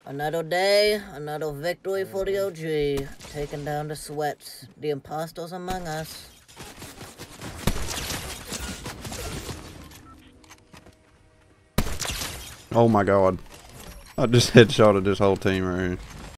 Another day, another victory for the OG. Taking down the sweats, the imposters among us. Oh my god. I just headshotted this whole team right here.